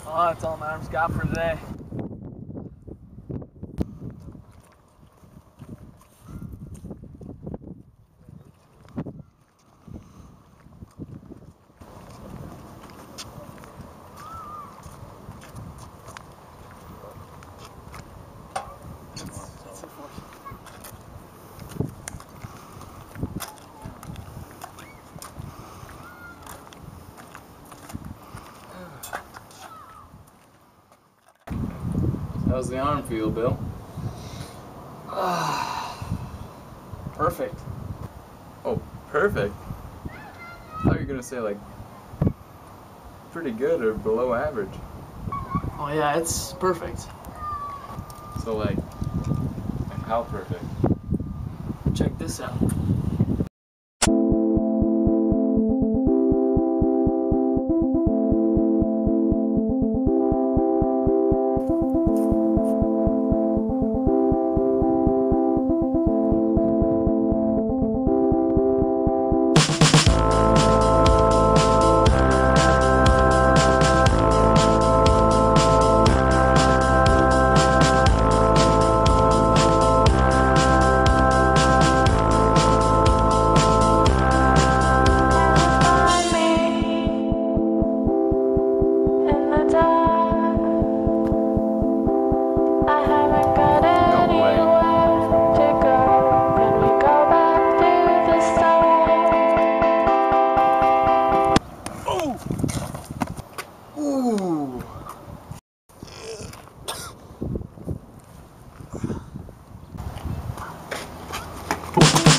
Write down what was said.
Oh, that's all my arms got for today. That's unfortunate. How's the arm feel, Bill? Perfect. Oh, perfect. I thought you were gonna say like pretty good or below average. Oh yeah, it's perfect. So like how perfect? Check this out. Ooh.